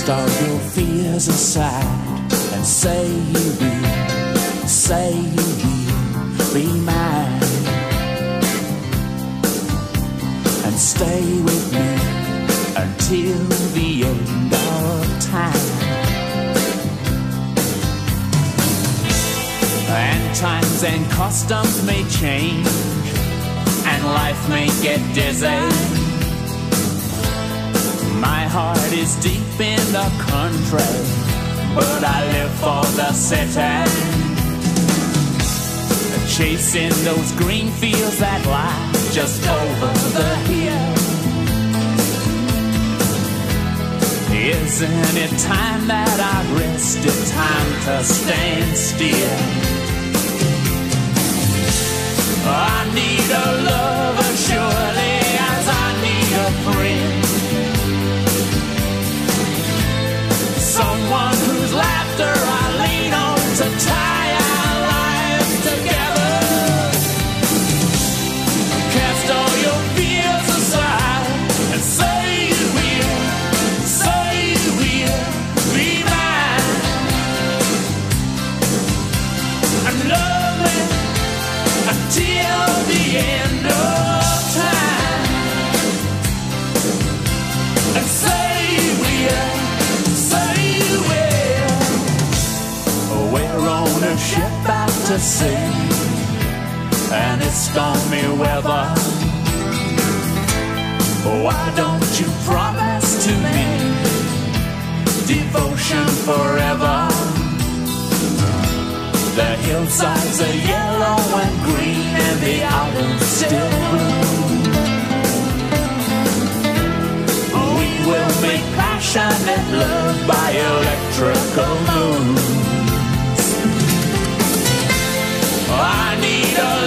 Cast all your fears aside and say you will be mine, and stay with me until the end of time. And times and customs may change, and life may get dizzy. My heart is deep in the country, but I live for the city. Chasing those green fields that lie just over the hill. Isn't it time that I rested? Time to stand still. I need a lover surely as I need a friend. Someone whose laughter I lean on to tie our lives together. Cast all your fears aside and say you will be mine. And love me until the end of time. And say you will. We're on a ship out to sea, and it's stormy weather. Why don't you promise to me devotion forever? The hillsides are yellow and green, and the autumn's still blue. We will make passionate love by electrical moon. I need a